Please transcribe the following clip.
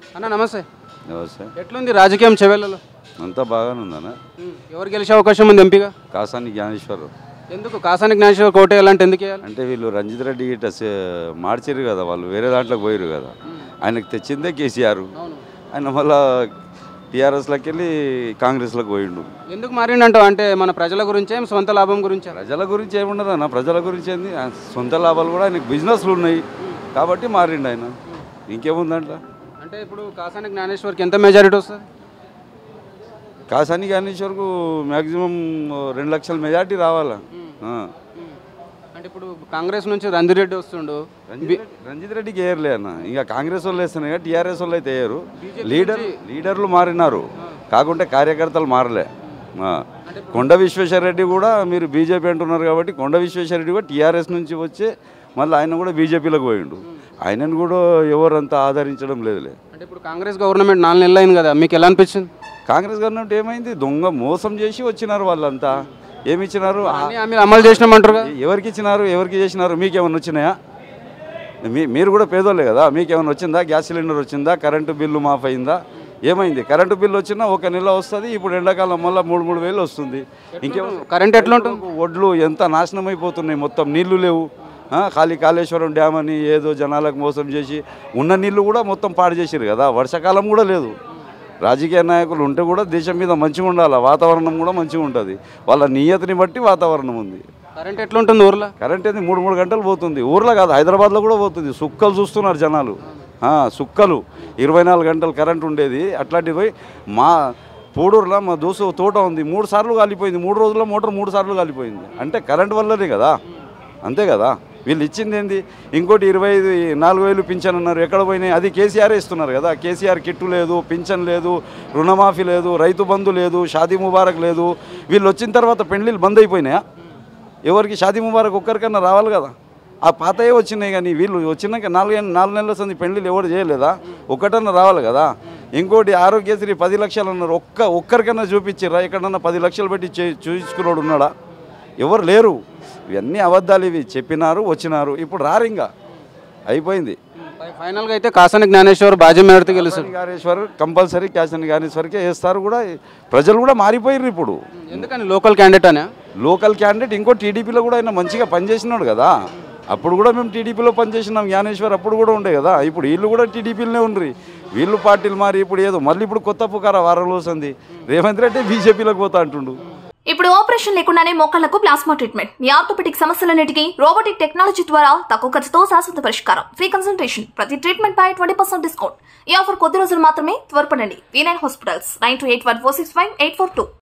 అన్న నమస్తే. నమస్తే. ఎట్లుంది రాజకీయం చెవెళ్ళలో? అంతా బాగానే ఉందన్న. ఎవరు గెలిచే అవకాశం ఉంది ఎంపీగా? కాసాని జ్ఞానేశ్వర్. ఎందుకు కాసాని జ్ఞానేశ్వర్ కోట వేయాలంటే ఎందుకు వేయాలి? అంటే వీళ్ళు రంజిత్ రెడ్డి గిట్ట మార్చిరు కదా, వాళ్ళు వేరే దాంట్లోకి పోయారు కదా. ఆయనకు తెచ్చిందే కేసీఆర్. ఆయన మళ్ళా టీఆర్ఎస్లోకి వెళ్ళి కాంగ్రెస్లోకి పోయిండు. ఎందుకు మారిండంటావు? అంటే మన ప్రజల గురించే సొంత లాభం గురించి? ప్రజల గురించి ఏముండదు అన్న, ప్రజల గురించి ఏంది, సొంత లాభాలు కూడా ఆయనకు బిజినెస్లు ఉన్నాయి కాబట్టి మారిండు ఆయన. ఇంకేముందంట. అంటే ఇప్పుడు కాసాని జ్ఞానేశ్వర్కి ఎంత మెజారిటీ వస్తుంది? కాసాని జ్ఞానేశ్వర్కు మ్యాక్సిమం 2 లక్షల మెజార్టీ రావాలా. అంటే ఇప్పుడు కాంగ్రెస్ నుంచి రంజిత్ రెడ్డి వస్తుండు. రంజిత్ రెడ్డికి వేయర్లే అన్న, ఇంకా కాంగ్రెస్ వాళ్ళు వేస్తున్నాయి కదా, టీఆర్ఎస్ వాళ్ళు అయితే వేయరు. లీడర్లు మారినారు కాకుంటే కార్యకర్తలు మారలే. కొండ విశ్వేశ్వరరెడ్డి కూడా మీరు బీజేపీ అంటున్నారు కాబట్టి కొండ విశ్వేశ్వరరెడ్డి కూడా టీఆర్ఎస్ నుంచి వచ్చి మళ్ళీ ఆయన కూడా బీజేపీలోకి పోయిండు. ఆయనను కూడా ఎవరంతా ఆదరించడం లేదులే. అంటే ఇప్పుడు కాంగ్రెస్ గవర్నమెంట్ 4 నెలలు అయింది కదా, మీకు ఎలా అనిపించింది? కాంగ్రెస్ గవర్నమెంట్ ఏమైంది, దొంగ మోసం చేసి వచ్చినారు వాళ్ళంతా. ఏమి ఇచ్చినారు? అమలు చేసినామంటారు. ఎవరికి ఇచ్చినారు, ఎవరికి చేసినారు? మీకేమన్నా వచ్చినాయా? మీరు కూడా పేదోళ్ళే కదా, మీకేమన్నా వచ్చిందా? గ్యాస్ సిలిండర్ వచ్చిందా? కరెంటు బిల్లు మాఫ్ అయిందా? ఏమైంది? కరెంటు బిల్లు వచ్చినా 1 నెల వస్తుంది, ఇప్పుడు ఎండాకాలం మళ్ళీ 3 వేలు వస్తుంది. ఇంకేమో కరెంట్ ఎట్లా ఉంటుంది? ఒడ్లు ఎంత నాశనం అయిపోతున్నాయి, మొత్తం నీళ్లు లేవు. ఖాళీ కాళేశ్వరం డ్యామ్ అని ఏదో జనాలకు మోసం చేసి ఉన్న నీళ్లు కూడా మొత్తం పాడు చేసారు కదా. వర్షాకాలం కూడా లేదు. రాజకీయ నాయకులు ఉంటే కూడా దేశం మీద మంచిగా ఉండాలి, వాతావరణం కూడా మంచిగా ఉంటుంది. వాళ్ళ నియతిని బట్టి వాతావరణం ఉంది. కరెంట్ ఎట్లా ఉంటుంది ఊర్లో? కరెంట్ ఏంది 3 గంటలు పోతుంది. ఊర్లో కాదు, హైదరాబాద్లో కూడా పోతుంది. సుక్కలు చూస్తున్నారు జనాలు, సుక్కలు. 24 గంటలు కరెంట్ ఉండేది. అట్లాంటివి మా పూడూరులో మా దోసు తోట ఉంది, 3 సార్లు కాలిపోయింది. 3 రోజుల్లో మోటార్ 3 సార్లు కాలిపోయింది. అంటే కరెంట్ వల్లనే కదా, అంతే కదా. వీళ్ళు ఇచ్చింది ఏంది? ఇంకోటి 24,000 పింఛన్ అన్నారు, ఎక్కడ పోయినాయి? అది కేసీఆర్ ఇస్తున్నారు కదా. కేసీఆర్ కిట్టు లేదు, పింఛన్ లేదు, రుణమాఫీ లేదు, రైతు బంధు లేదు, షాదీ ముబారక్ లేదు. వీళ్ళు వచ్చిన తర్వాత పెండ్లీలు బంద్ అయిపోయినాయా? ఎవరికి షాదీ ముబారక్ ఒక్కరికన్నా రావాలి కదా. ఆ పాతయే వచ్చినాయి, కానీ వీళ్ళు వచ్చినాక 4 నెలల సంది పెండ్లీలు ఎవరు చేయలేదా? ఒక్కటన్నా రావాలి కదా. ఇంకోటి ఆరోగ్యశ్రీ 10 లక్షలు అన్నారు, ఒక్కరికన్నా చూపించారా? ఎక్కడన్నా 10 లక్షలు పెట్టి చూపించుకున్నాడు ఉన్నాడా? ఎవరు లేరు. ఇవన్నీ అబద్ధాలు. ఇవి చెప్పినారు, వచ్చినారు, ఇప్పుడు రారు. ఇంకా అయిపోయింది. ఫైనల్గా అయితే కాసాని జ్ఞానేశ్వర్ బాజీ మేడతో గెలుస్తారు. జ్ఞానేశ్వర్ కంపల్సరీ కాసాని జ్ఞానేశ్వర్కే వేస్తారు కూడా. ప్రజలు కూడా మారిపోయారు ఇప్పుడు. ఎందుకని? లోకల్ క్యాండిడేట్ అనే. Local candidate. ఇంకో టీడీపీలో కూడా ఆయన మంచిగా పనిచేసినాడు కదా. అప్పుడు కూడా మేము టీడీపీలో పనిచేసినాం. జ్ఞానేశ్వర్ అప్పుడు కూడా ఉండే కదా. ఇప్పుడు వీళ్ళు కూడా టీడీపీలోనే ఉండ్రి. వీళ్ళు పార్టీలు మారి ఇప్పుడు ఏదో మళ్ళీ ఇప్పుడు కొత్త పుకార వారం రోజుంది. రేవంత్ రెడ్డి బీజేపీలోకి పోతా అంటుండు. ఇప్పుడు ఆపరేషన్ లేకుండానే మోకాళ్లకు ప్లాస్మా ట్రీట్మెంట్. మీ ఆర్థోపెటిక్ సమస్యలన్నిటికీ రోబోటిక్ టెక్నాలజీ ద్వారా తక్కువ ఖర్చుతో శాశ్వత పరిష్కారం. Free consultation. ప్రతి ట్రీట్మెంట్ పై 20% డిస్కౌంట్. ఈ ఆఫర్ కొద్ది రోజులు మాత్రమే. త్వరపడండి. V9 hospitals 9281465842.